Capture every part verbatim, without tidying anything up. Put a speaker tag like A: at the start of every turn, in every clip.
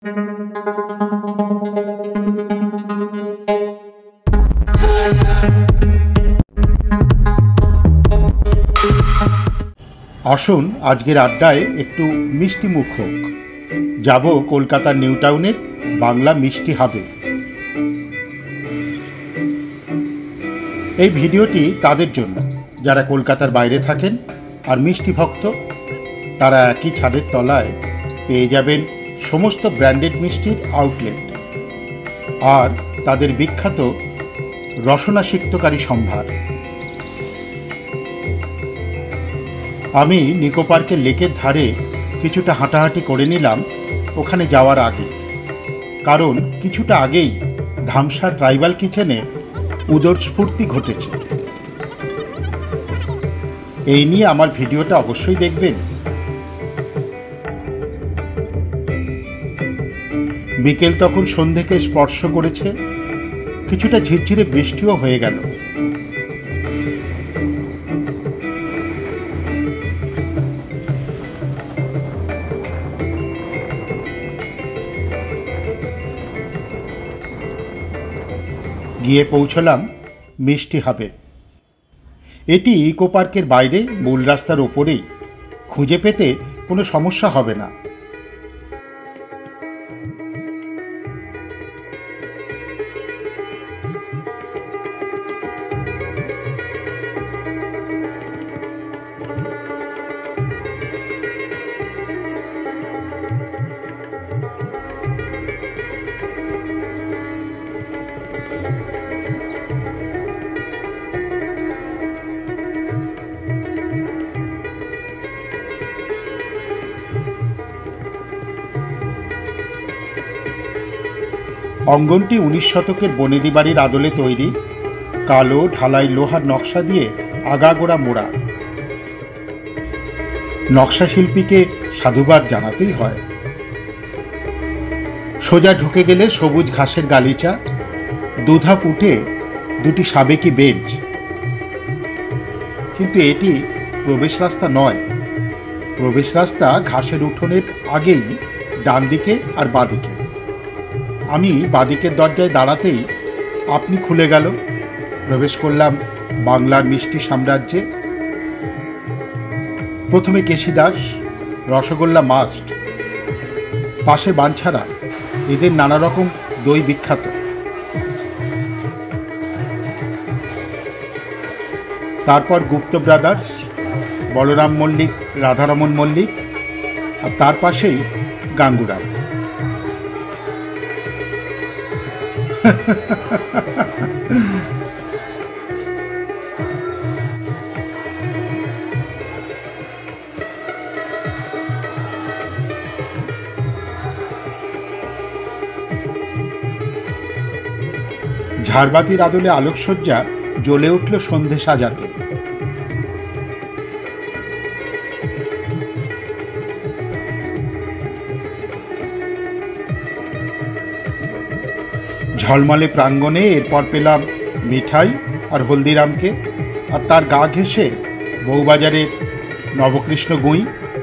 A: আসুন আজকের আড্ডায় একটু মিষ্টি মুখ হোক। যাব কলকাতার নিউ টাউনের বাংলা মিষ্টি হাবে। এই ভিডিওটি তাদের জন্য যারা কলকাতার বাইরে থাকেন আর মিষ্টি ভক্ত। তারা একই ছাদের তলায় পেয়ে যাবেন সমস্ত ব্র্যান্ডেড মিষ্টির আউটলেট আর তাদের বিখ্যাত রসনা সিক্তকারী সম্ভার। আমি নিকো পার্কের লেকের ধারে কিছুটা হাঁটাহাঁটি করে নিলাম ওখানে যাওয়ার আগে, কারণ কিছুটা আগেই ধামসা ট্রাইবাল কিচেনে উদরস্ফূর্তি ঘটেছে। এই নিয়ে আমার ভিডিওটা অবশ্যই দেখবেন। বিকেল তখন সন্ধ্যেকে স্পর্শ করেছে, কিছুটা ঝিরঝিরে বৃষ্টিও হয়ে গেল। গিয়ে পৌঁছলাম মিষ্টি হাবে। এটি ইকো পার্কের বাইরে মূল রাস্তার ওপরেই, খুঁজে পেতে কোনো সমস্যা হবে না। অঙ্গনটি উনিশ শতকের বনেদি বাড়ির আদলে তৈরি, কালো ঢালাই লোহার নকশা দিয়ে আগাগোড়া মোড়া। নকশা শিল্পীকে সাধুবাদ জানাতেই হয়। সোজা ঢুকে গেলে সবুজ ঘাসের গালিচা, দুধাপ উঠে দুটি সাবেকি বেঞ্চ। কিন্তু এটি প্রবেশ রাস্তা নয়। প্রবেশ রাস্তা ঘাসের উঠোনের আগেই ডান দিকে আর বাঁদিকে। আমি বাঁদিকের দরজায় দাঁড়াতেই আপনি খুলে গেল। প্রবেশ করলাম বাংলার মিষ্টি সাম্রাজ্যে। প্রথমে কেশিদাস, রসগোল্লা মাস্ট, পাশে বাঞ্ছারা, এদের নানা রকম দই বিখ্যাত। তারপর গুপ্ত ব্রাদার্স, বলরাম মল্লিক, রাধারমন মল্লিক, আর তার পাশেই গাঙ্গুরাম। ঝাড়বাতির আদলে আলোকসজ্জা জ্বলে উঠল সন্ধে সাজাতে। ঝলমলে প্রাঙ্গণে এরপর পেলাম মিঠাই আর হলদিরামকে, আর তার গা ঘেঁষে বউবাজারের নবকৃষ্ণ গুঁই।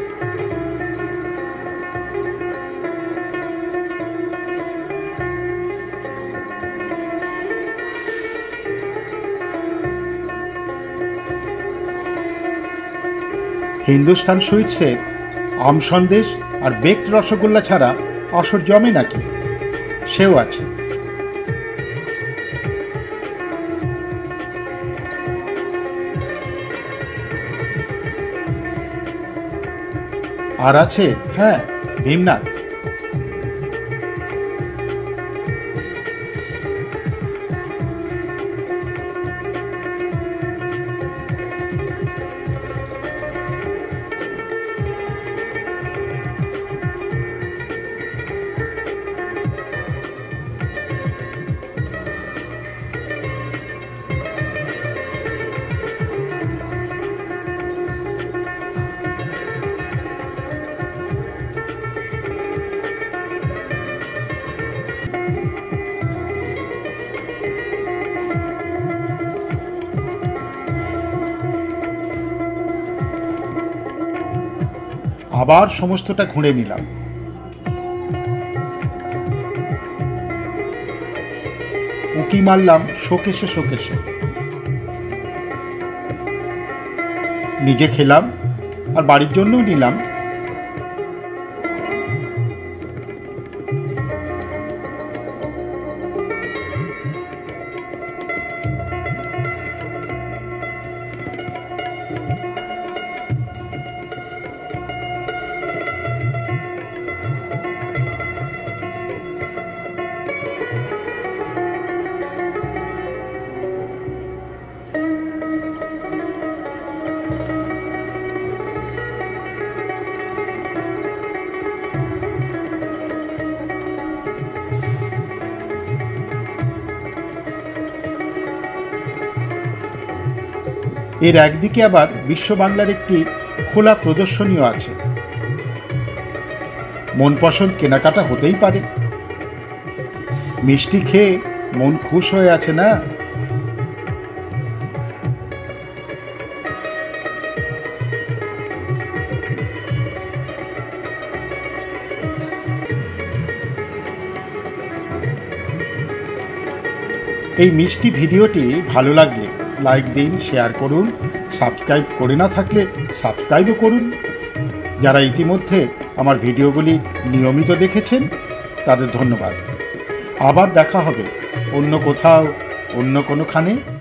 A: হিন্দুস্তান সুইটসের আম সন্দেশ আর বেকড রসগোল্লা ছাড়া আসর জমে নাকি, সেও আছে। আর আছে, হ্যাঁ, ভীমনাথ। আবার সমস্তটা ঘুরে নিলাম। উঁকি মারলাম শোকেশে শোকেশে। নিজে খেলাম আর বাড়ির জন্যও নিলাম। এর একদিকে আবার বিশ্ব বাংলার একটি খোলা প্রদর্শনীও আছে। মন পছন্দ কেনাকাটা হতেই পারে। মিষ্টি খেয়ে মন খুশ হয়ে আছে না? এই মিষ্টি ভিডিওটি ভালো লাগলে লাইক দিন, শেয়ার করুন, সাবস্ক্রাইব করে না থাকলে সাবস্ক্রাইবও করুন। যারা ইতিমধ্যে আমার ভিডিওগুলি নিয়মিত দেখেছেন তাদের ধন্যবাদ। আবার দেখা হবে অন্য কোথাও, অন্য কোনোখানে।